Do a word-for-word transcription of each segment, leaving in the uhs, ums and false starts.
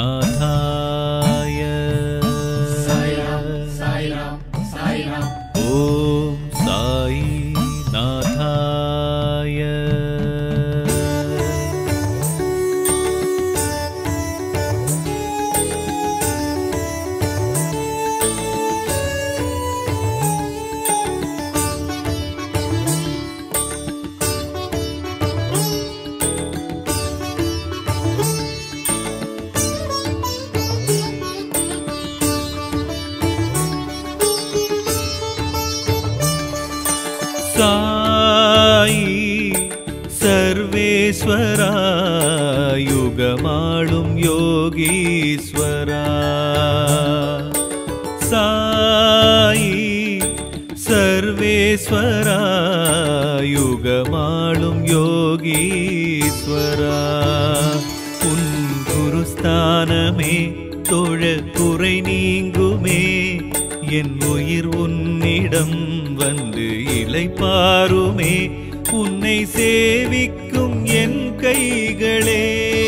नाथाय साई राम साई राम साई राम ओम साई नाथाय साई सर्वेश्वरा युगमाळुम योगीश्वरा साई सर्वेश्वरा युगमाळुम योगीश्वरा उन गुरुस्तानमे तोळ कुறை நீங்குமே என் உயிர் உன்னிடம் வந்து இளைப்பாருமே உன்னை சேவிக்கும் என் கைகளே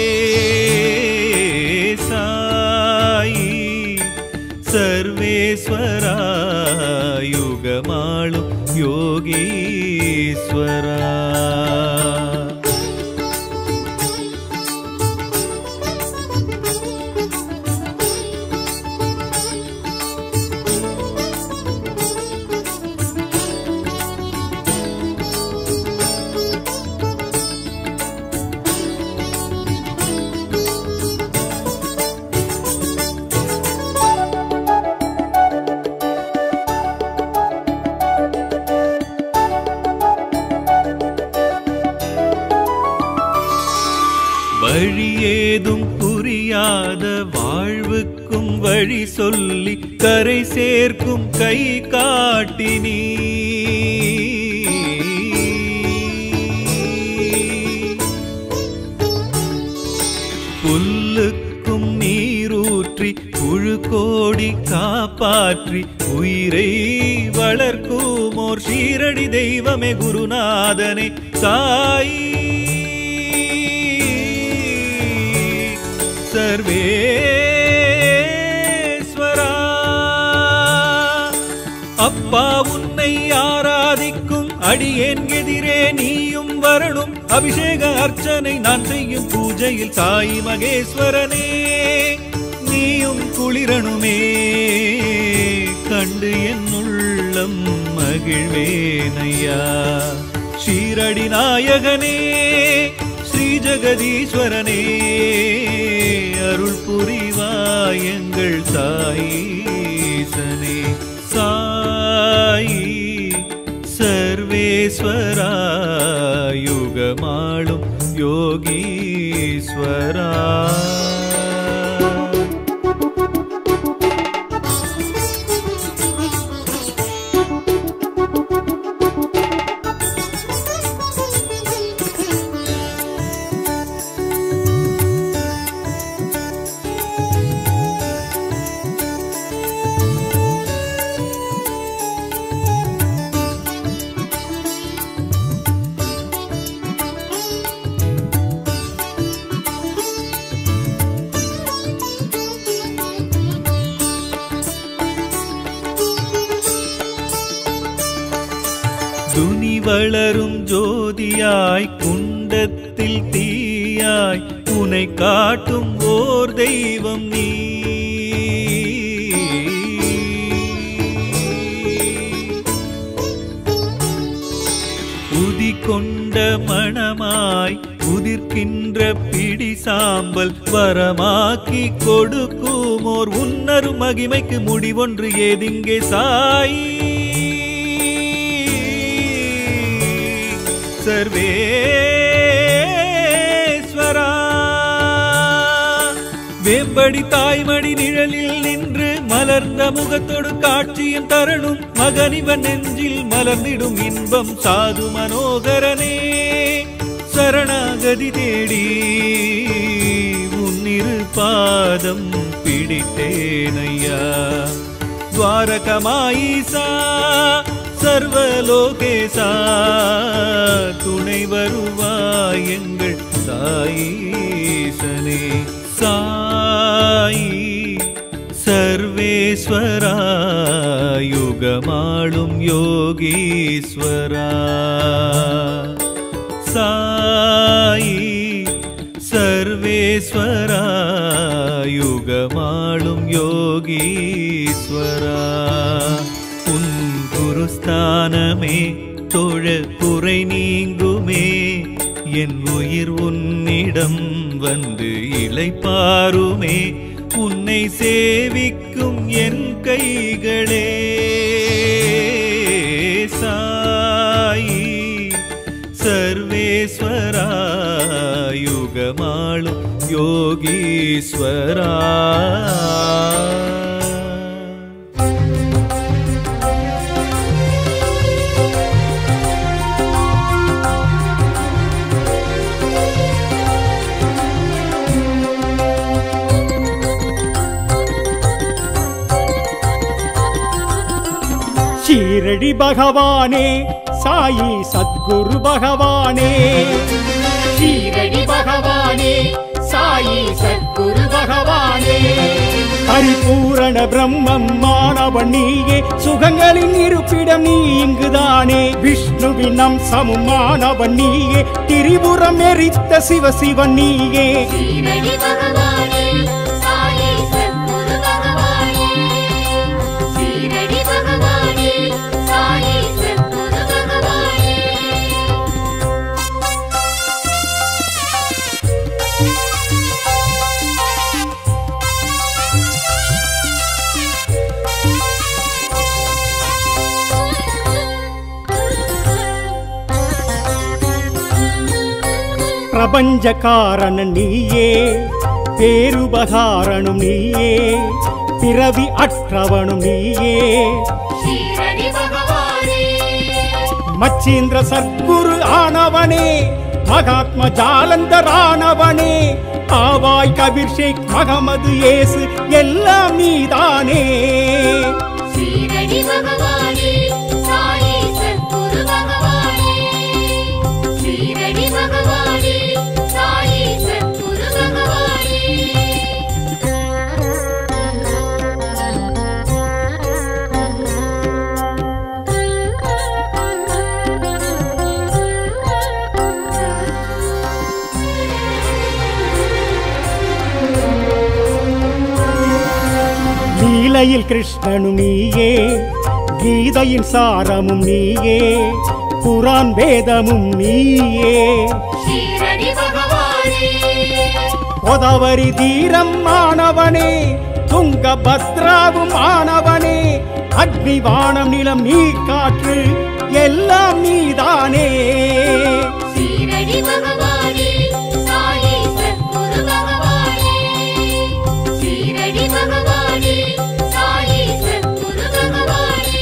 சாயி சர்வேஸ்வரா யுகமாளும் யோகீஸ்வரா வழியேதும் புரியாத வாழ்வுக்கும் வழி சொல்லி கரை சேர்க்கும் கை காட்டினீ புல்லுக்கும் நீரூற்றி புழுக்கோடி காப்பாற்றி உயிரை வளர்க்கும் ஓர் ஷீரடி தெய்வமே குருநாதனே சாயி सर्वेश्वरा அப்பா உன்னை ஆராதிக்கும் அடியேன் எதிரே நீயும் வரணும் அபிஷேக அர்ச்சனை நான் செய்யும் பூஜையில் சாயி மகேஸ்வரனே நீயும் குளிரணுமே கண்டு என் உள்ளம் மகிழ்வேனையா ஷீரடி நாயகனே ஸ்ரீ ஜெகதீஸ்வரனே அருள் புரிவாய் எங்கள் சாயீசனே சாயி சர்வேஸ்வரா யுகமாளும் யோகீஸ்வரா துனி வளரும் ஜோதியாய் குண்டத்தில் தீயாய் உனை காட்டும் ஓர் தெய்வம் நீ உதி கொண்ட மணமாய் உதிர்க்கின்ற பிடி சாம்பல் வரமாக்கி கொடுக்கும் ஓர் உன்னரு மகிமைக்கு முடிவொன்று ஏதிங்கே சாயி सर्वेश्वरा வேம்படி தாய்மடி நிழலில் நின்று மலர்ந்த முகத்தோடு காட்சியும் தரணும் மகனிவன் நெஞ்சில் மலர்ந்திடும் இன்பம் சாது மனோகரனே சரணாகதி தேடி உன்னிரு பாதம் பிடித்தேனையா துவாரகமாயிசா சர்வலோகேசா துணை வருவாய் எங்கள் சாயீசனே சா சர்வேஸ்வரா யுகமாளும் யோகீஸ்வரா சாயி சர்வேஸ்வரா யுகமாளும் யோகீஸ்வரா உன் குருஸ்தானமே தொழ குறை நீங்குமே என் உயிர் உன்னிடம் வந்து இளைப்பாருமே உன்னை சேவிக்கும் என் கைகளே சாயி சர்வேஸ்வரா யுகமாளும் யோகீஸ்வரா ஷீரடி பகவானே சாயி சத்குரு பகவானே ஷீரடி பகவானே சாயி சத்குரு பகவானே பரிபூரண பிரம்மம் மாணவன் நீயே சுகங்களின் இருப்பிடம் நீ இங்குதானே விஷ்ணுவின் அம்சமும் மாணவன் நீயே திரிபுரம் எரித்த சிவசிவன் நீயே ஷீரடி பகவானே சாயி சத்குரு பகவானே ஷீரடி பகவானே சாயி சத்குரு பகவானே பிரபஞ்ச காரணன் நீயே பேருபகாரனும் நீயே பிறவி அற்றவனும் நீயே ஷீரடி பகவானே மச்சீந்திர சத்குரு ஆனவனே மகாத்மா ஜாலந்தர் ஆனவனே ஆவாய் கபீர் ஷேக் மகமது ஏசு எல்லாம் நீதானே ஷீரடி பகவானே சாயி சத்குரு பகவானே ஷீரடி பகவானே சாயி சத்குரு பகவானே லீலையில் கிருஷ்ணனும் நீயே கீதையின் சாரமும் நீயே குரான் வேதமும் நீயே ஷீரடி பகவானே கோதாவரி தீரம் ஆனவனே துங்கபத்ராவும் ஆனவனே அக்னி வானம் நிலம் நீர் காற்று எல்லாம் நீதானே ஷீரடி பகவானே சாயி சத்குரு பகவானே ஷீரடி பகவானே சாயி சத்குரு பகவானே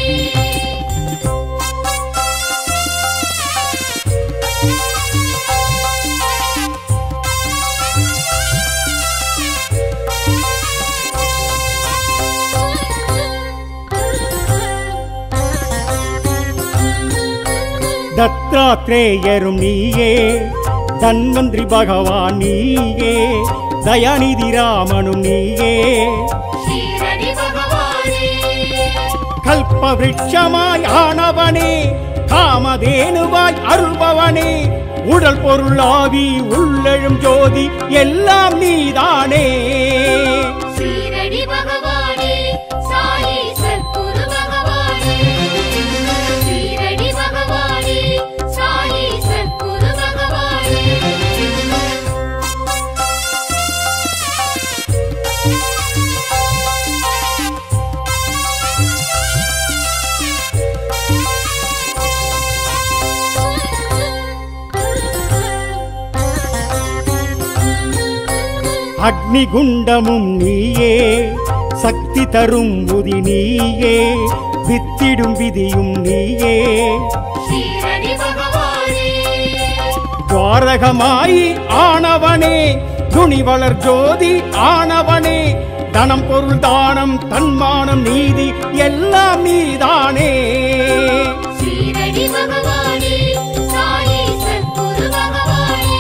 தத்தாத்ரேயரும் நீயே தன்வந்திரி பகவான் நீயே தயாநிதி ராமனும் நீயே ஷீரடி பகவானே கல்ப விருட்சமாய் ஆனவனே காமதேனுவாய் அருள்பவனே உடல் பொருளாவி உள்ளெழும் ஜோதி எல்லாம் நீதானே ஷீரடி பகவானே சாயி சத்குரு பகவானே ஷீரடி பகவானே சாயி சத்குரு பகவானே அக்னி குண்டமும் நீயே சக்தி தரும் உதி நீயே வித்திடும் விதியும் நீயே ஷீரடி பகவானே துவாரகமாய் ஆனவனே துணிவளர் ஜோதி ஆனவனே தனம் பொருள் தானம் தன்மானம் நீதி எல்லாம் நீதானே ஷீரடி பகவானே சாயி சத்குரு பகவானே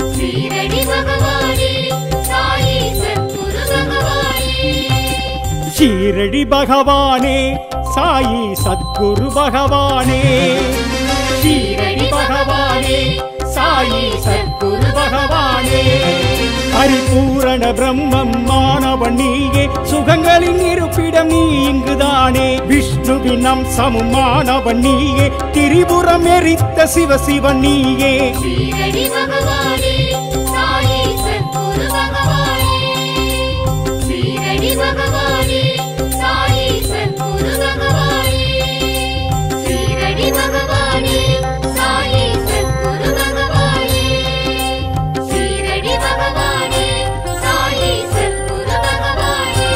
ஷீரடி பகவானே சாயி சத்குரு பகவானே ஷீரடி பகவானே சாயி சத்குரு பகவானே ஷீரடி பகவானே சாயி சத்குரு பகவானே பரிபூரண பிரம்மம் மாணவன் நீயே சுகங்களின் இருப்பிடம் நீ இங்குதானே விஷ்ணுவின் அம்சமும் மாணவன் நீயே திரிபுரம் எரித்த சிவ சிவன் நீயே ஷீரடி பகவானே சாயி சத்குரு பகவானே ஷீரடி பகவானே சாயி சத்குரு பகவானே ஷீரடி பகவானே சாயி சத்குரு பகவானே ஷீரடி பகவானே சாயி சத்குரு பகவானே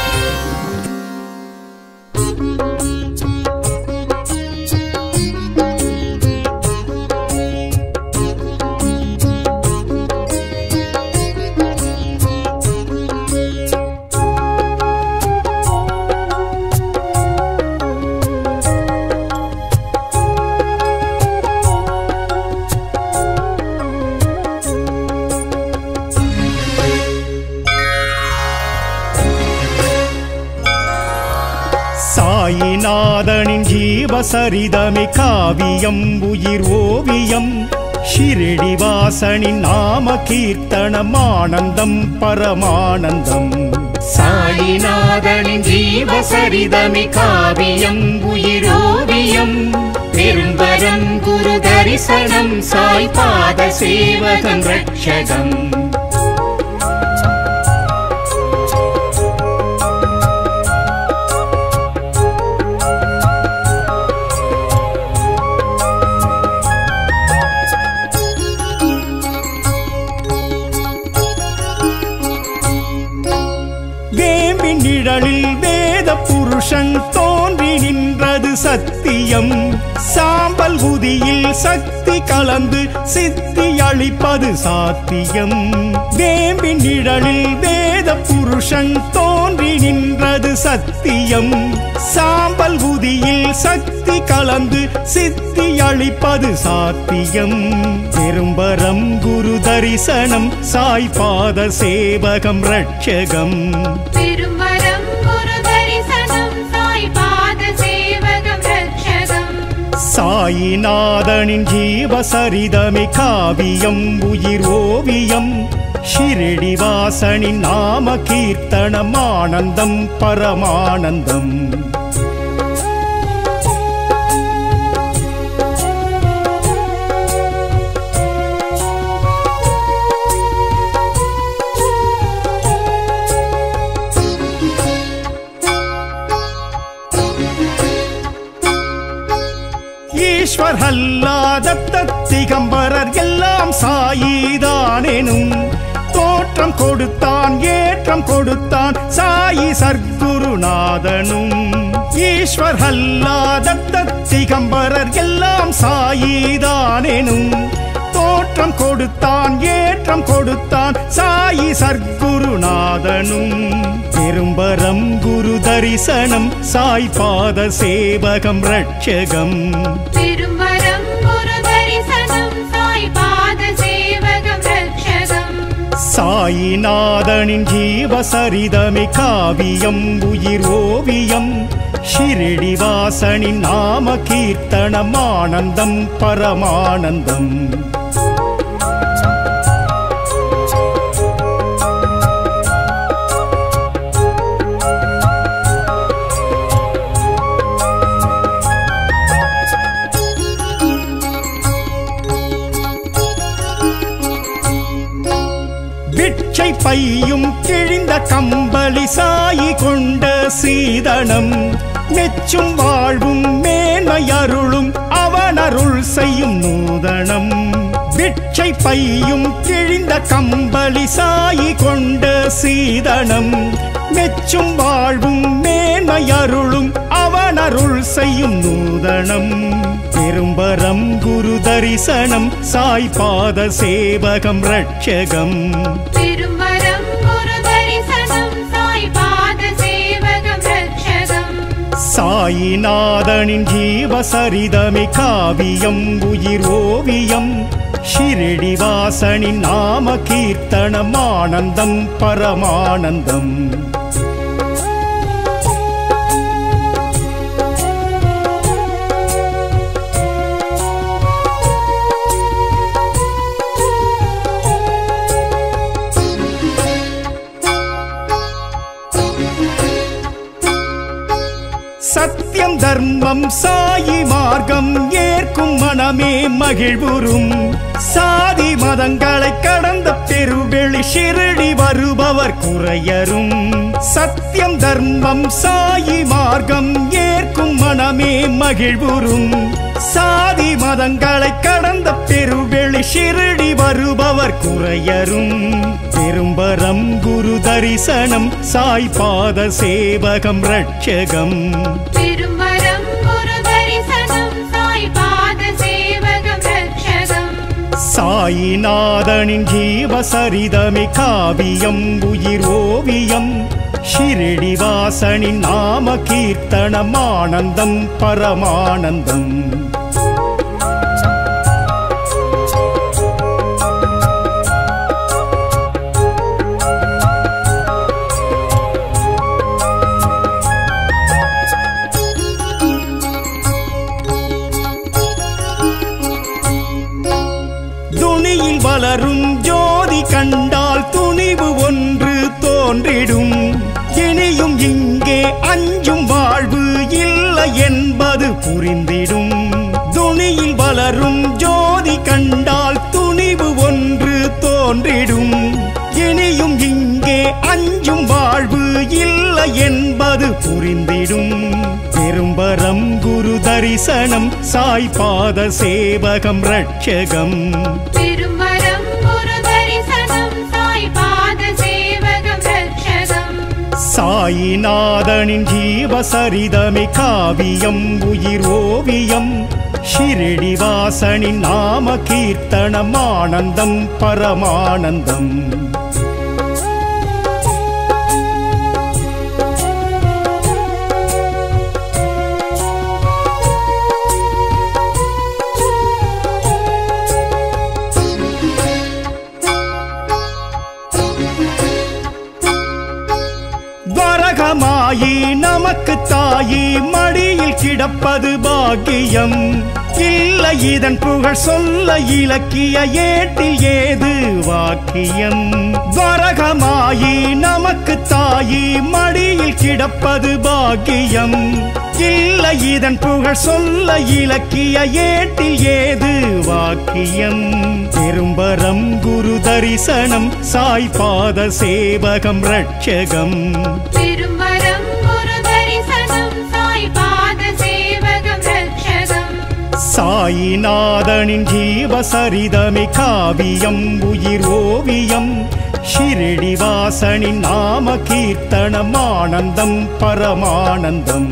சாயிநாதனின் ஜீவசரிதமே காவியம் உயிர் ஓவியம் ஷிரடி வாசனின் நாம கீர்த்தனம் ஆனந்தம் பரமானந்தம் சாயிநாதனின் ஜீவசரிதமே காவியம் உயிரோவியம் பெரும்பரம் குரு தரிசனம் சாய் பாத சேவகம் ரட்சகம் வேம்பின் நிழலில் வேத புருஷன் தோன்றி நின்றது சத்தியம் சாம்பல் உதியில் சக்தி கலந்து சித்தி அளிப்பது சாத்தியம் வேம்பின் நிழலில் வேத புருஷன் தோன்றி நின்றது சத்தியம் சாம்பல் உதியில் சக்தி கலந்து சித்தி அளிப்பது சாத்தியம் பெரும்பரம் குரு தரிசனம் சாய் பாத சேவகம் ரட்சகம் பெரும்பரம் குரு தரிசனம் சாய் பாத சேவகம் ரட்சகம் சாயிநாதனின் ஜீவசரிதமே காவியம் உயிர் ஓவியம் ஷிரடி வாசனின் நாம கீர்த்தனம் ஆனந்தம் பரமானந்தம் ஈஸ்வர் அல்லாத திகம்பரர் எல்லாம் சாயிதானெனும் தோற்றம் கொடுத்தான் ஏற்றம் கொடுத்தான் சாயி சர்க்குருநாதனும் ஈஸ்வர் அல்லாத திகம்பரர் எல்லாம் சாயிதானெனும் தோற்றம் கொடுத்தான் ஏற்றம் கொடுத்தான் சாயி சர்க்குருநாதனும் பெரும்பரம் குரு தரிசனம் சாய் பாத சேவகம் ரட்சகம் பெரும்பரம் குரு தரிசனம் சாய் பாத சேவகம் ரட்சகம் சாயிநாதனின் ஜீவசரிதமே காவியம் உயிர் ஓவியம் ஷிரடி வாசனின் நாம கீர்த்தனம் ஆனந்தம் பரமானந்தம் பிட்சை பையும் கிழிந்த கம்பளி சாயி கொண்ட சீதனம் மெச்சும் வாழ்வும் மேன்மை அருளும் அவன் அருள் செய்யும் நூதனம் பிட்சை பையும் கிழிந்த கம்பளி சாயி கொண்ட சீதனம் மெச்சும் வாழ்வும் மேன்மை அருளும் அவன் அருள் செய்யும் நூதனம் பெரும்பரம் குரு தரிசனம் சாய் பாத சேவகம் ரட்சகம் பெரும்பரம் குரு தரிசனம் சாய் பாத சேவகம் ரட்சகம் சாயிநாதனின் ஜீவசரிதமே காவியம் உயிர் ஓவியம் ஷிரடி வாசனின் நாம கீர்த்தனம் ஆனந்தம் பரமானந்தம் சத்தியம் தர்மம் சாயி மார்க்கம் ஏற்கும் மனமே மகிழ்வுறும் சாதி மதங்களை கடந்த பெருவெளி ஷிரடி வருபவர் குறையரும் சத்தியம் தர்மம் சாயி மார்க்கம் ஏற்கும் மனமே மகிழ்வுறும் சாதி மதங்களை கடந்த பெருவெளி ஷிரடி வருபவர் குறையரும் பெரும்பரம் குரு தரிசனம் சாய் பாத சேவகம் ரட்சகம் பெரும்பரம் குரு தரிசனம் சாய் பாத சேவகம் ரட்சகம் சாயிநாதனின் ஜீவசரிதமே காவியம் உயிர் ஓவியம் ஷிரடி வாசனின் நாம கீர்த்தனம் ஆனந்தம் பரமானந்தம் துணியில் வளரும் ஜோதி கண்டால் துணிவு ஒன்று தோன்றிடும் இனியும் இங்கே அஞ்சும் வாழ்வு இல்லை என்பது புரிந்திடும் துணியில் வளரும் ஜோதி கண்டால் துணிவு ஒன்று தோன்றிடும் இனியும் இங்கே அஞ்சும் வாழ்வு இல்லை என்பது புரிந்திடும் பெரும்பரம் குரு தரிசனம் சாய் பாத சேவகம் ரட்சகம் பெரும்பரம் குரு தரிசனம் சாய் பாத சேவகம் ரட்சகம் சாயிநாதனின் ஜீவசரிதமே காவியம் உயிர் ஓவியம் ஷிரடி வாசனின் நாம கீர்த்தனம் ஆனந்தம் பரமானந்தம் வரகமாயி நமக்கு தாயி மடியில் கிடப்பது பாக்கியம் இல்லை இதன் புகழ் சொல்ல இலக்கிய ஏட்டில் ஏது வாக்கியம் வரகமாயி நமக்கு தாயி மடியில் கிடப்பது பாக்கியம் இல்லை இதன் புகழ் சொல்ல இலக்கிய ஏட்டில் ஏது வாக்கியம் பெரும்பரம் குரு தரிசனம் சாய் பாத சேவகம் ரட்சகம் பெரும்பரம் குரு தரிசனம் சாய் பாத சேவகம் ரட்சகம் சாயிநாதனின் ஜீவசரிதமே காவியம் உயிர் ஓவியம் ஷிரடி வாசனின் நாம கீர்த்தனம் ஆனந்தம் பரமானந்தம்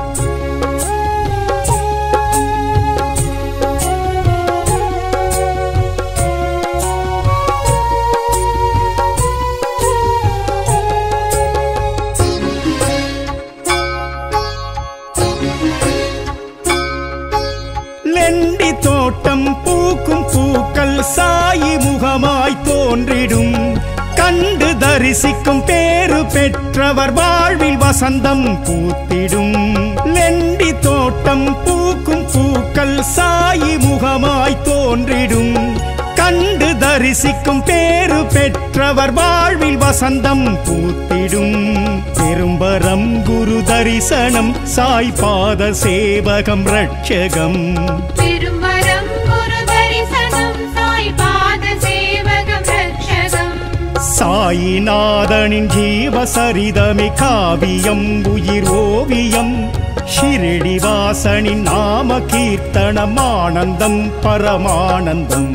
லெண்டி தோட்டம் பூக்கும் பூக்கள் சாயி முகமாய் தோன்றிடும் கண்டு தரிசிக்கும் பேரு பெற்றவர் வாழ்வில் வசந்தம் பூத்திடும் லெண்டி தோட்டம் பூக்கும் பூக்கள் சாயி முகமாய் தோன்றிடும் கண்டு தரிசிக்கும் பேரு பெற்றவர் வாழ்வில் வசந்தம் பூத்திடும் பெரும்பரம் குரு தரிசனம் சாய் பாத சேவகம் ரட்சகம் பெரும்பரம் குரு தரிசனம் சாய் பாத சேவகம் ரட்சகம் சாயிநாதனின் ஜீவசரிதமே காவியம் உயிர் ஓவியம் ஷிரடி வாசனின் நாம கீர்த்தனம் ஆனந்தம் பரமானந்தம்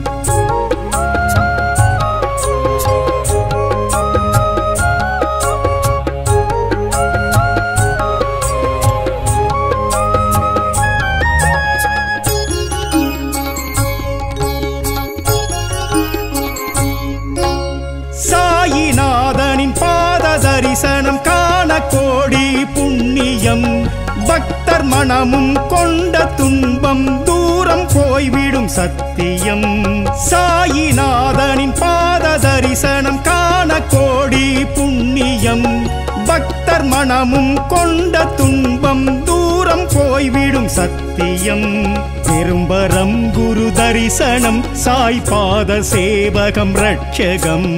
சாயிநாதனின் பாத தரிசனம் காண கோடி புண்ணியம் பக்தர் மனமும் கொண்ட துன்பம் தூரம் போய்விடும் சத்தியம் சாயிநாதனின் பாத தரிசனம் காண கோடி புண்ணியம் பக்தர் மனமும் கொண்ட துன்பம் தூரம் போய்விடும் சத்தியம் பெரும்பரம் குரு தரிசனம் சாய் பாத சேவகம் ரட்சகம்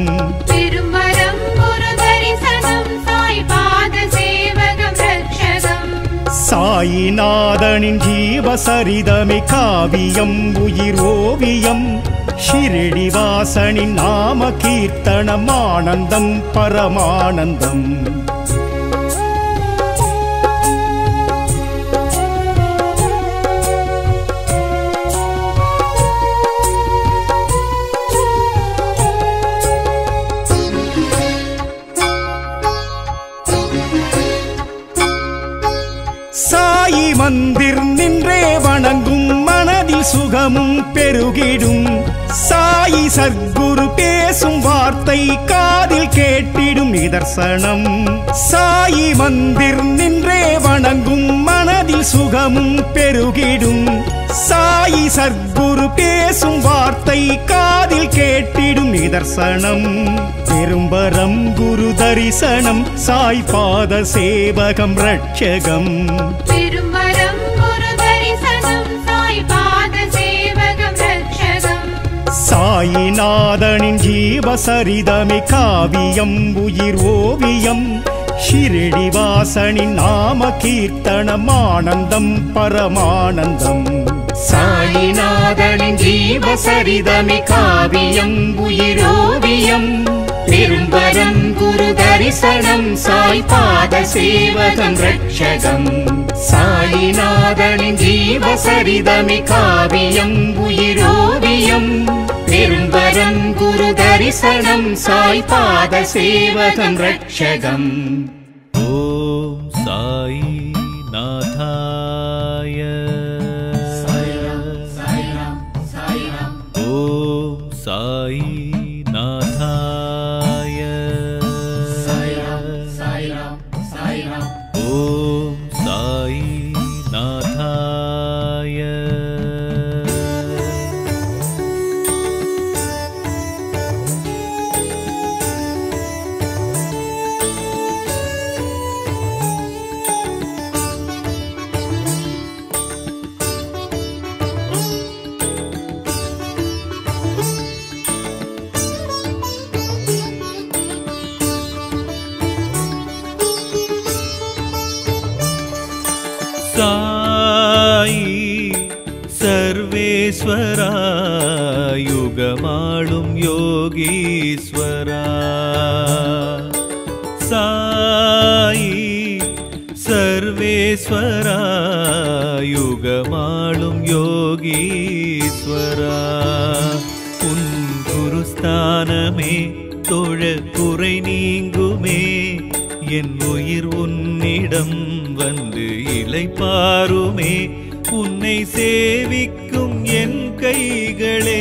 பெரும்பரம் குரு தரிசனம் சாய் பாத சேவகம் ரட்சகம் சாயிநாதனின் ஜீவசரிதமே காவியம் உயிர் ஓவியம் ஷிரடிவாசனின் நாம கீர்த்தனம் ஆனந்தம் பரமானந்தம் சாயி மந்திர் நின்றே வணங்கும் மனதில் சுகமும் பெருகிடும் சாயி சத்குரு பேசும் வார்த்தை காதில் கேட்டிடும் நிதர்சனம் சாயி மந்திர் நின்றே வணங்கும் மனதில் சுகமும் பெருகிடும் சாயி சத்குரு பேசும் வார்த்தை காதில் கேட்டிடும் நிதர்சனம் பெரும்பரம் குரு தரிசனம் சாய் பாத சேவகம் ரட்சகம் பெரும்பரம் குரு தரிசனம் சாய் பாத சேவகம் ரட்சகம் சாயிநாதனின் ஜீவசரிதமே காவியம் உயிர் ஓவியம் ஷிரடிவாசனின் நாம கீர்த்தனம் ஆனந்தம் பரமானந்தம் சாயிநாதனின் ஜீவசரிதமே காவியம் உயிரோவியம் பெரும்பரம் குரு தரிசனம் சாய் பாத சேவகம் ரட்சகம் சாயிநாதனின் ஜீவசரிதமே காவியம் உயிரோவியம் பெரும்பரம் குரு தரிசனம் சாய் பாத சேவகம் ரட்சகம் ஓம் சாய் நாதாய ஓம் சாய் நாதாய ஓம் சாய் நாதாய சாயி சர்வேஸ்வரா யுகமாளும் யோகீஸ்வரா சாயி சர்வேஸ்வரா யுகமாளும் யோகீஸ்வரா உன் குருஸ்தானமே தொழ குறை நீங்குமே என் உயிர் உன்னிடம் வந்து இளைப்பாருமே உன்னை சேவிக்கும் என் கைகளே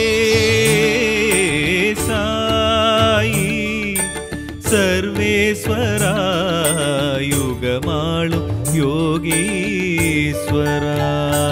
சாயி சர்வேஸ்வரா யுகமாளும் யோகீஸ்வரா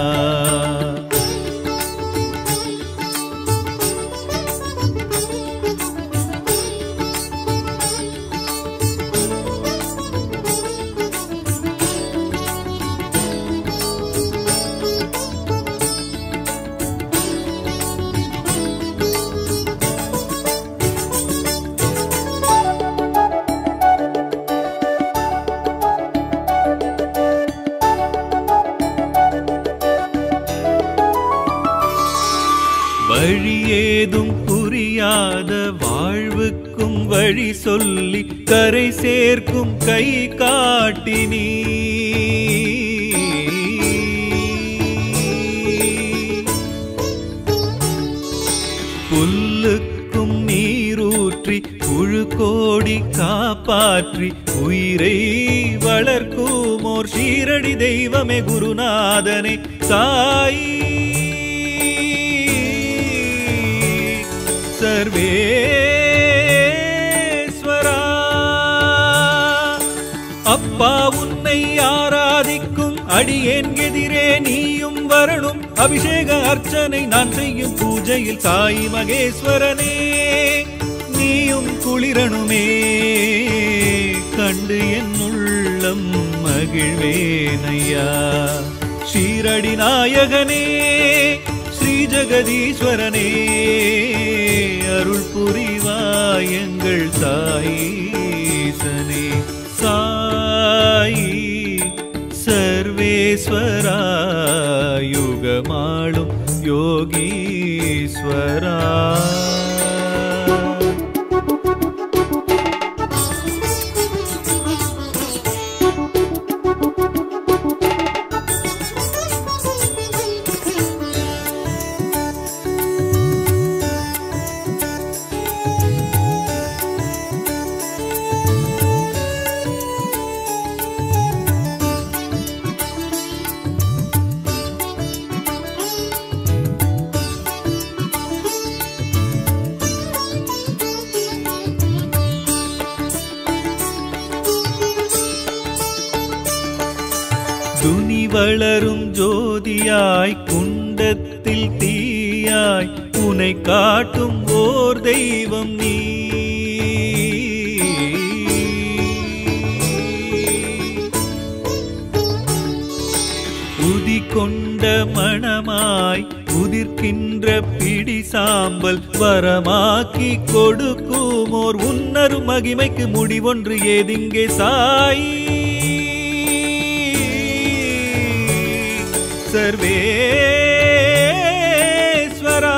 வழியேதும் புரியாத வாழ்வுக்கும் வழி சொல்லி கரை சேர்க்கும் கை காட்டினீ புல்லுக்கும் நீரூற்றி புழு கோடி காப்பாற்றி உயிரை வளர்க்கும் ஓர் ஷீரடி தெய்வமே குருநாதனே சாயி சர்வேஸ்வரா அப்பா உன்னை ஆராதிக்கும் அடியேன் எதிரே நீயும் வரணும் அபிஷேக அர்ச்சனை நான் செய்யும் பூஜையில் சாய் மகேஸ்வரனே நீயும் குளிரணுமே கண்டு என் உள்ளம் மகிழ்வேனையா ஷீரடி நாயகனே ஸ்ரீ ஜெகதீஸ்வரனே அருள் புரிவாய் எங்கள் சாயீசனே சாயி சர்வேஸ்வரா சர்வேஸ்வரா யுகமாளும் யோகீஸ்வரா. துனி வளரும் ஜோதியாய் குண்டத்தில் தீயாய் உனை காட்டும் ஓர் தெய்வம் நீ. உதி கொண்ட மணமாய் உதிர்க்கின்ற பிடி சாம்பல் வரமாக்கி கொடுக்கும் ஓர் உன்னரும் மகிமைக்கு முடிவொன்று ஏதிங்கே சாயி. சர்வேஸ்வரா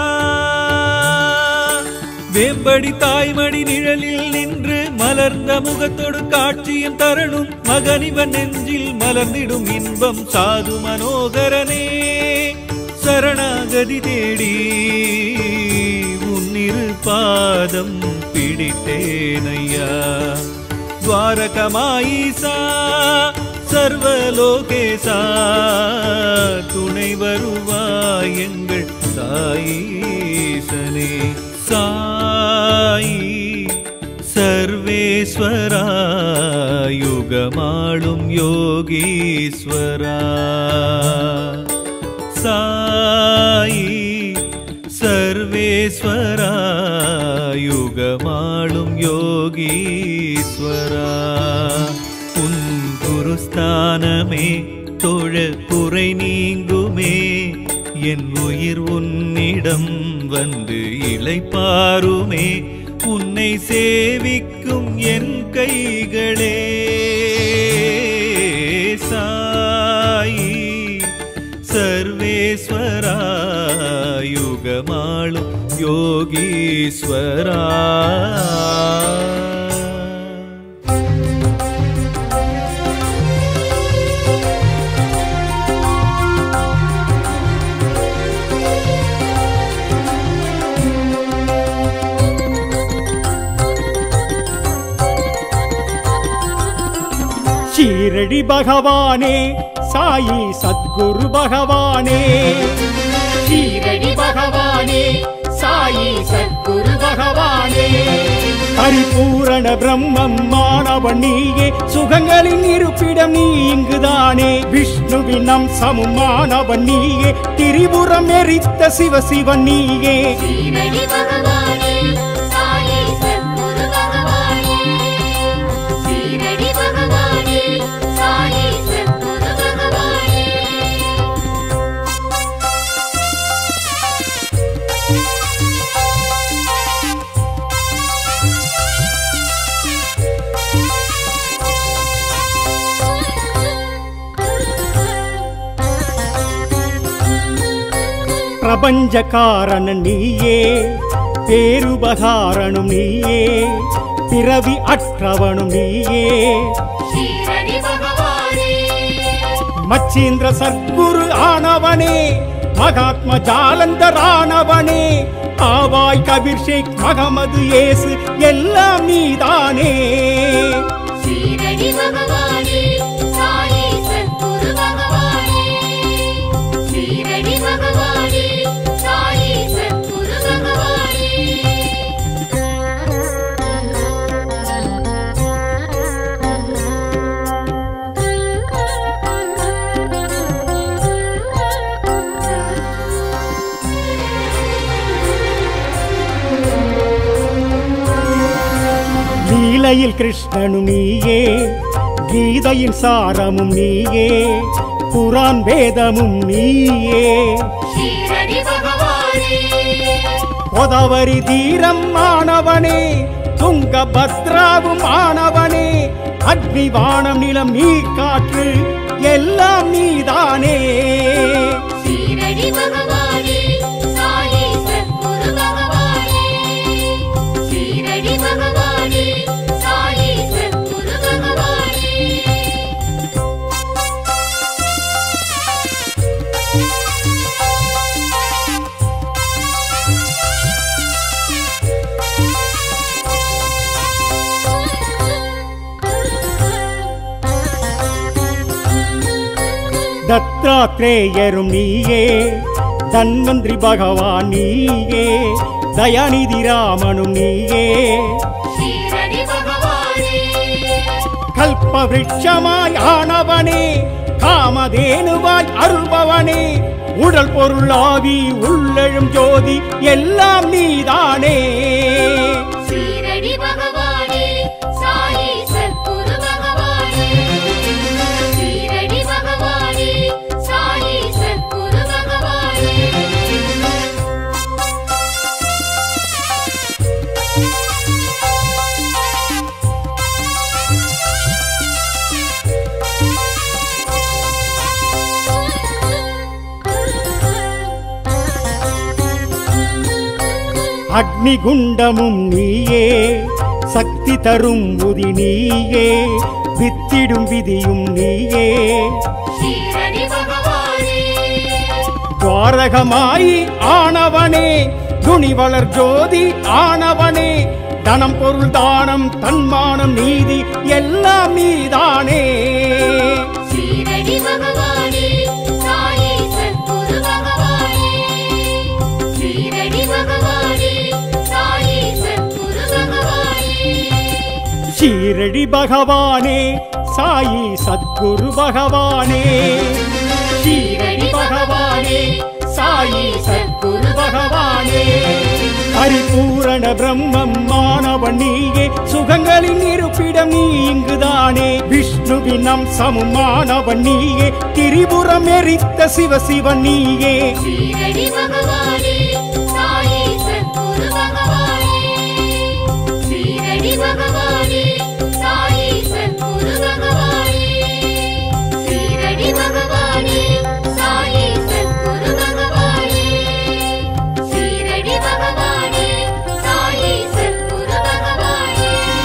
வேம்படி தாய்மடி நிழலில் நின்று மலர்ந்த முகத்தோடு காட்சியும் தரணும் மகனிவன் நெஞ்சில் மலர்ந்திடும் இன்பம் சாது மனோகரனே. சரணாகதி தேடி உன்னிரு பாதம் பிடித்தேனையா. துவாரகமாயிசா சர்வலோகேசா துணை வருவாய் எங்கள் சாயீசனே. சாயி சர்வேஸ்வரா யுகமாளும் யோகீஸ்வரா. சாயி சர்வேஸ்வரா யுகமாளும் யோகீஸ்வரா. உன் குருஸ்தானமே தொழ குறை நீங்குமே என் உயிர் உன்னிடம் வந்து இளைப்பாருமே. உன்னை சேவிக்கும் என் கைகளே சாயி சர்வேஸ்வரா யுகமாளும் யோகீஸ்வரா. ஷீரடி பகவானே சாயி சத்குரு பகவானே. ஷீரடி பகவானே சாயி சத்குரு பகவானே. பரிபூரண பிரம்மம் மாணவன் நீயே சுகங்களின் இருப்பிடம் நீ இங்குதானே. விஷ்ணுவின் அம்சமும் மாணவன் நீயே திரிபுரம் எரித்த சிவசிவன் நீயே. ஷீரடி பகவானே சாயி சத்குரு பகவானே. ஷீரடி பகவானே சாயி சத்குரு பகவானே. பிரபஞ்ச காரணன் நீயே பேருபகாரனும் நீயே பிறவி அற்றவனும் நீயே. ஷீரடி பகவானே மச்சீந்திர சத்குரு ஆனவனே மகாத்ம ஜாலந்தரானவனே. ஆவாய் கபீர் ஷேக் மகமது ஏசு எல்லாம் நீதானே. ஷீரடி பகவானே சாயி சத்குரு பகவானே. ஷீரடி பகவானே சாயி சத்குரு பகவானே. லீலையில் கிருஷ்ணனும் நீயே கீதையின் சாரமும் நீயே புரான் வேதமும் நீயே. ஷீரடி பகவானே கோதாவரி தீரம் ஆனவனே துங்கபத்ராவும் ஆனவனே அக்னி வானம் நிலம் நீ காற்று எல்லாம் நீதானே. சீரடி பகவானே சாயி சத்குரு பகவானே, சீரடி பகவானே சாயி சத்குரு பகவானே. தத்தாத்ரேயரும் நீயே, தன்வந்திரி பகவான் நீயே, தயாநிதி ராமனும் நீயே. சீரடி பகவானே கல்ப விருட்சமாய் ஆனவனே, காமதேனுவாய் அருள்பவனே, உடல் பொருள் ஆவி உள்ளெழும் ஜோதி எல்லாம் நீதானே. சீரடி பகவானே சாயி சத்குரு பகவானே, சீரடி பகவானே சாயி சத்குரு பகவானே. அக்னி குண்டமும் நீயே, சக்தி தரும் உதி நீயே, வித்திடும் விதியும் நீயே. சீரடி பகவானே துவாரகமாயி ஆனவனே, துணிவளர் ஜோதி ஆனவனே, தனம் பொருள் தானம் தன்மானம் நீதி எல்லாம் நீதானே. சீரடி பகவானே சாயி சத்குரு பகவானே, சீரடி பகவானே சாயி சத்குரு பகவானே. ஷீரடி பகவானே சாயி சத்குரு பகவானே, ஷீரடி பகவானே சாயி சத்குரு பகவானே. பரிபூரண பிரம்மம் மாணவன் நீயே, சுகங்களின் இருப்பிடம் நீ இங்குதானே. விஷ்ணுவின் அம்சமும் மாணவன் நீயே, திரிபுரம் எரித்த சிவசிவன் நீயே. சீரடி பகவானே சாயி சத்குரு பகவானே, சீரடி பகவானே சாயி சத்குரு பகவானே, சீரடி பகவானே சாயி சத்குரு பகவானே, சீரடி பகவானே சாயி சத்குரு பகவானே.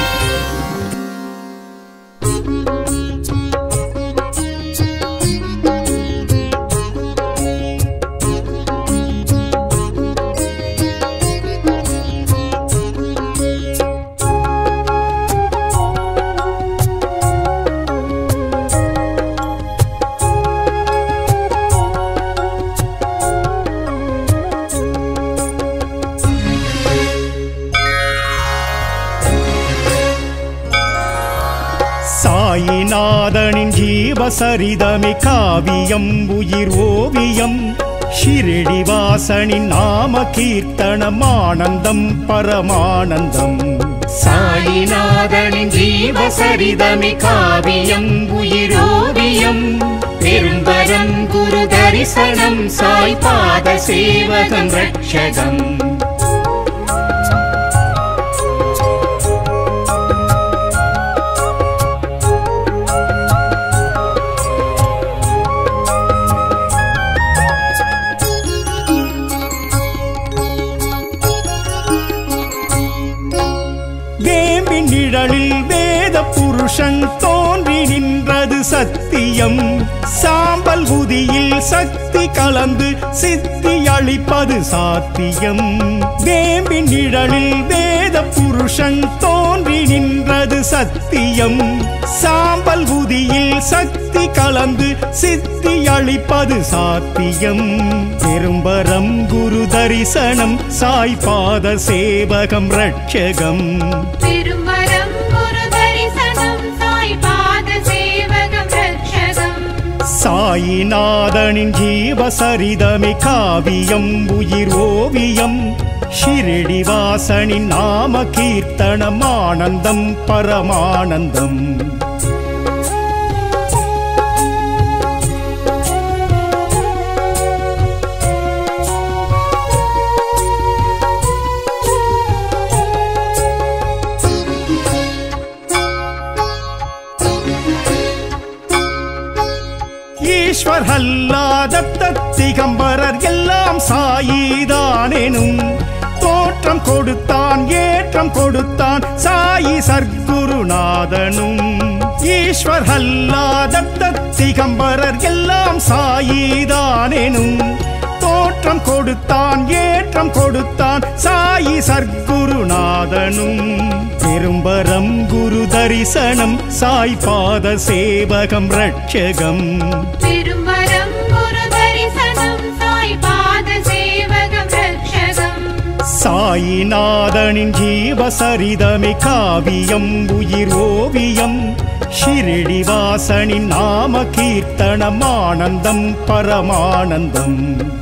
சாயிநாதனின் ஜீவசரிதமே காவியம் உயிர் ஓவியம், ஷிரடி வாசனின் நாம கீர்த்தனம் ஆனந்தம் பரமானந்தம். சாயிநாதனின் ஜீவசரிதமே காவியம் உயிரோவியம், பெரும்பரம் குரு தரிசனம் சாய் பாத சேவகம் ரட்சகம். வேம்பின் நிழலில் வேத புருஷன் தோன்றி நின்றது சத்தியம், சாம்பல் உதியில் சக்தி கலந்து சித்தி அளிப்பது சாத்தியம். வேம்பின் நிழலில் வேத புருஷன் தோன்றி நின்றது சத்தியம், சாம்பல் உதியில் சக்தி கலந்து சித்தி அளிப்பது சாத்தியம். பெரும்பரம் குரு தரிசனம் சாய் பாத சேவகம் ரட்சகம். பெரும்பரம் குரு தரிசனம் சாய் பாத சேவகம் ரட்சகம். சாயிநாதனின் ஜீவசரிதமே காவியம் உயிர் ஓவியம், ஷிரடி வாசனின் நாம கீர்த்தனம் ஆனந்தம் பரமானந்தம். ஈஸ்வர் அல்லாத திகம்பரர் எல்லாம் சாயிதானெனும் தோற்றம் கொடுத்தான் ஏற்றம் கொடுத்தான் சாயி சர்க்குருநாதனும் ஈஸ்வர் அல்லாத திகம்பரர் எல்லாம் சாயிதானெனும் தோற்றம் கொடுத்தான் ஏற்றம் கொடுத்தான் சாயி சர்க்குருநாதனும் பெரும்பரம் குரு தரிசனம் சாய் பாத சேவகம் ரட்சகம் பெரும்பரம் குரு தரிசனம் சாய் பாத சேவகம் ரட்சகம் சாயிநாதனின் ஜீவசரிதமே காவியம் உயிர் ஓவியம் ஷிரடிவாசனின் நாம கீர்த்தனம் ஆனந்தம் பரமானந்தம்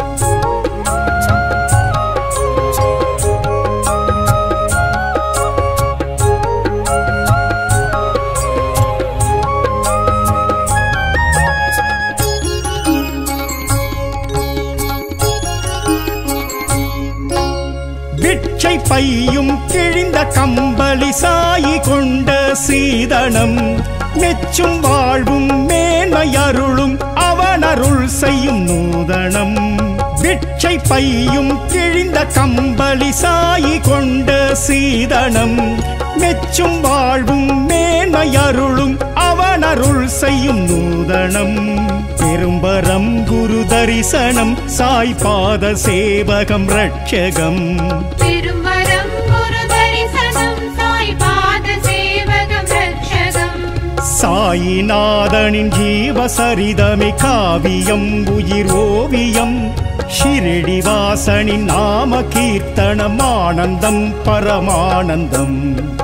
பிட்சை பையும் கிழிந்த கம்பளி சாயி கொண்ட சீதனம் மெச்சும் வாழ்வும் மேன்மையருளும் அவனருள் செய்யும் நூதனம் பிட்சை பையும் கிழிந்த கம்பளி சாயி கொண்ட சீதனம் மெச்சும் வாழ்வும் மேன்மையருளும் அவனருள் செய்யும் நூதனம் பெரும்பரம் குரு தரிசனம் சாய் பாத சேவகம் ரட்சகம் பெரும்பரம் குரு தரிசனம் சாய் பாத சேவகம் ரட்சகம் சாயிநாதனின் ஜீவசரிதமே காவியம் உயிர் ஓவியம் ஷிரடிவாசனின் நாம கீர்த்தனம் ஆனந்தம் பரமானந்தம்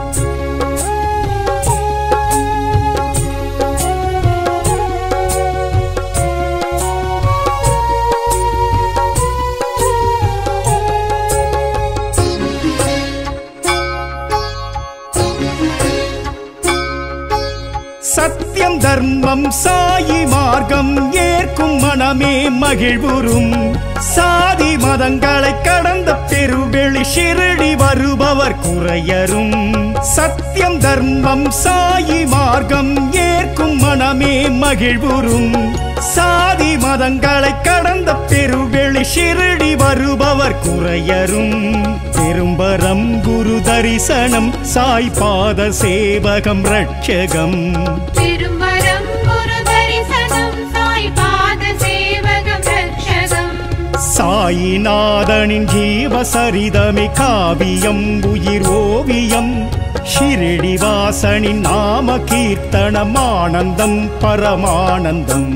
சத்தியம் தர்மம் சாயி மார்க்கம் ஏற்கும் மனமே மகிழ்வுறும் சாதி மதங்களை கடந்த பெருவெளி ஷிரடி வருபவர் குறையரும் சத்தியம் தர்மம் சாயி மார்க்கம் ஏற்கும் மனமே மகிழ்வுறும் சாதி மதங்களை கடந்த பெருவெளி ஷிரடி வருபவர் குறையரும் பெரும்பரம் குரு தரிசனம் சாய் பாத சேவகம் ரட்சகம் பெரும்பரம் குரு தரிசனம் சாய் பாத சேவகம் ரட்சகம் சாயிநாதனின் ஜீவசரிதமே காவியம் உயிர் ஓவியம் ஷிரடிவாசனின் நாம கீர்த்தனம் ஆனந்தம் பரமானந்தம்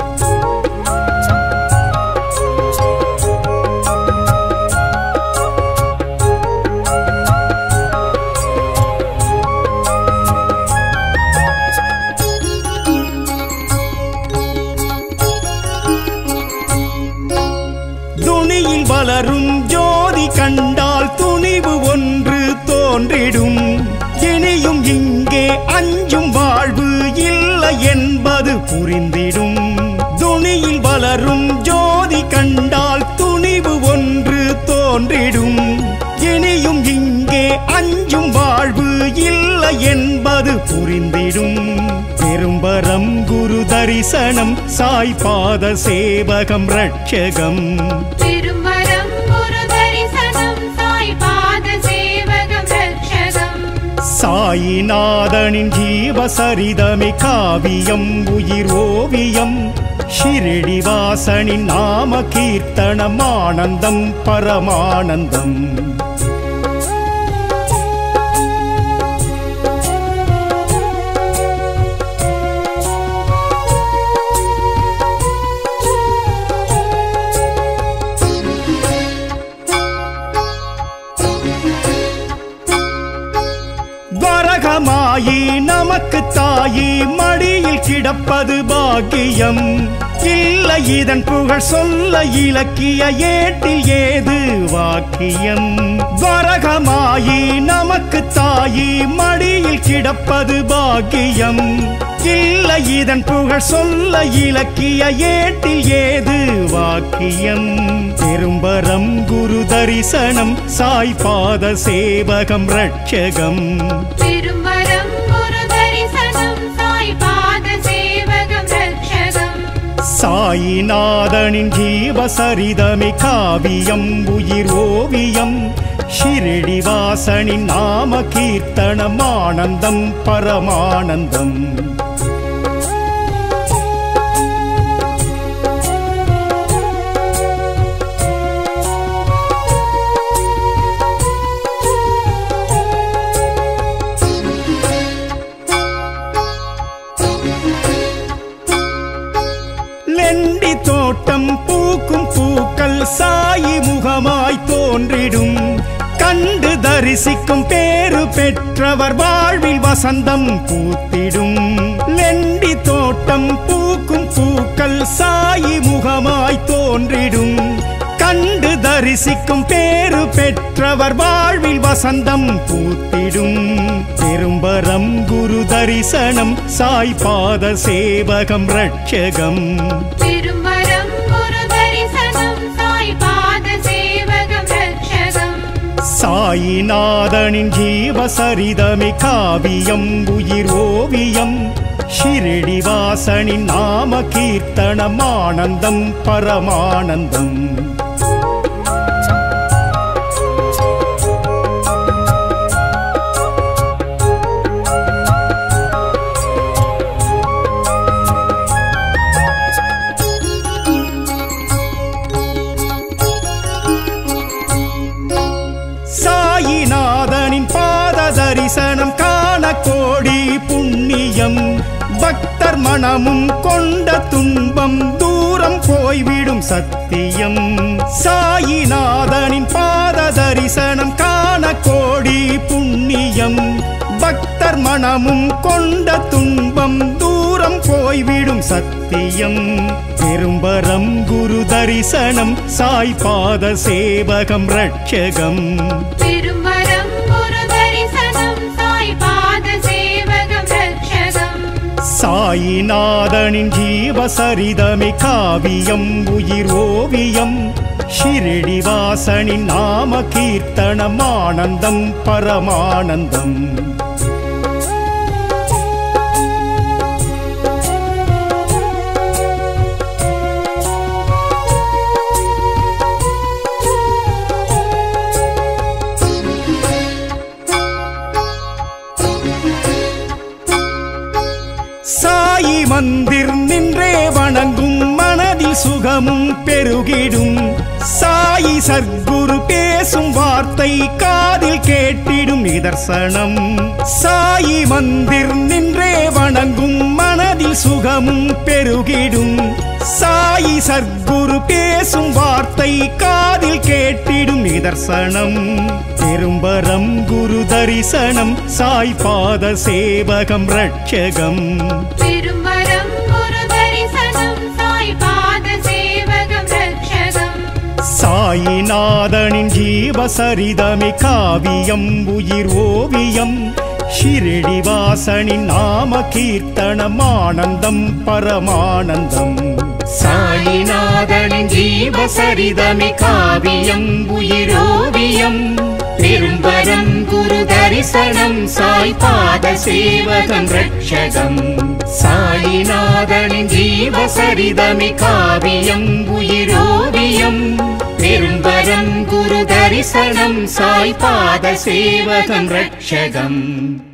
துணியில் வளரும் ஜோதி கண்டால் துணிவு ஒன்று தோன்றிடும் இனியும் இங்கே அஞ்சும் வாழ்வு இல்லை என்பது புரிந்திடும் துணியில் வளரும் ஜோதி கண்டால் துணிவு ஒன்று தோன்றிடும் இனியும் இங்கே அஞ்சும் வாழ்வு இல்லை என்பது புரிந்திடும் பெரும்பரம் குரு தரிசனம் சாய் பாத சேவகம் ரட்சகம் பெரும்பரம் குரு தரிசனம் சாய் பாத சேவகம் ரட்சகம் சாயிநாதனின் ஜீவசரிதமே காவியம் உயிர் ஓவியம் ஷிரடிவாசனின் நாம கீர்த்தனம் ஆனந்தம் பரமானந்தம் வரகமாயி நமக்கு தாயி மடியில் கிடப்பது பாக்கியம் இல்லை இதன் புகழ் சொல்ல இலக்கிய ஏட்டில் ஏது வாக்கியம் வரகமாயி நமக்கு தாயி மடியில் கிடப்பது பாக்கியம் இல்லை இதன் புகழ் சொல்ல இலக்கிய ஏட்டில் ஏது வாக்கியம் பெரும்பரம் குரு தரிசனம் சாய் பாத சேவகம் ரட்சகம் பெரும்பரம் குரு தரிசனம் சாய் பாத சேவகம் ரட்சகம் சாயிநாதனின் ஜீவசரிதமே காவியம் உயிர் ஓவியம் ஷிரடிவாசனின் நாம கீர்த்தனம் ஆனந்தம் பரமானந்தம் லெண்டி தோட்டம் பூக்கும் பூக்கள் சாயி முகமாய் தோன்றிடும் கண்டு தரிசிக்கும் பேரு பெற்றவர் வாழ்வில் வசந்தம் பூத்திடும் லெண்டி தோட்டம் பூக்கும் பூக்கள் சாயி முகமாய் தோன்றிடும் கண்டு தரிசிக்கும் பேரு பெற்றவர் வாழ்வில் வசந்தம் பூத்திடும் பெரும்பரம் குரு தரிசனம் சாய் பாத சேவகம் ரட்சகம் பெரும்பரம் குரு தரிசனம் சாய் பாத சேவகம் ரட்சகம் சாயிநாதனின் ஜீவசரிதமே காவியம் உயிர் ஓவியம் ஷிரடிவாசனின் நாம கீர்த்தனம் ஆனந்தம் பரமானந்தம் சாயிநாதனின் பாத தரிசனம் காண கோடி புண்ணியம் பக்தர் மனமும் கொண்ட துன்பம் தூரம் போய்விடும் சத்தியம் சாயிநாதனின் பாத தரிசனம் காண கோடி புண்ணியம் பக்தர் மனமும் கொண்ட துன்பம் தூரம் போய்விடும் சத்தியம் பெரும்பரம் குரு தரிசனம் சாய் பாத சேவகம் ரட்சகம் பெரும்பரம் குரு தரிசனம் சாய் பாத சேவகம் ரட்சகம் சாயிநாதனின் ஜீவசரிதமே காவியம் உயிர் ஓவியம் ஷிரடிவாசனின் நாம கீர்த்தனம் ஆனந்தம் பரமானந்தம் சாயி மந்திர் நின்றே வணங்கும் மனதில் சுகமும் பெருகிடும் சாயி சத்குரு பேசும் வார்த்தை காதில் கேட்டிடும் நிதர்சனம் சாயி மந்திர் நின்றே வணங்கும் மனதில் சுகமும் பெருகிடும் சாயி சத்குரு பேசும் வார்த்தை காதில் கேட்டிடும் நிதர்சனம் பெரும்பரம் குரு தரிசனம் சாய் பாத சேவகம் ரட்சகம் பெரும்பரம் குரு தரிசனம் சாய் பாத சேவகம் ரட்சகம் சாயிநாதனின் ஜீவசரிதமே காவியம் உயிர் ஓவியம் ஷிரடிவாசனின் நாம கீர்த்தனம் ஆனந்தம் பரமானந்தம் சாயிநாதனின் ஜீவசரிதமே காவியம் உயிர் ஓவியம் பெரும்பரம் குரு தரிசனம் சாய் பாத சேவகம் ரட்சகம் சாயிநாதனின் ஜீவசரிதமே காவியம் உயிர் ஓவியம் பெரும்பரம் குரு தரிசனம் சாய் பாத சேவகம் ரட்சகம்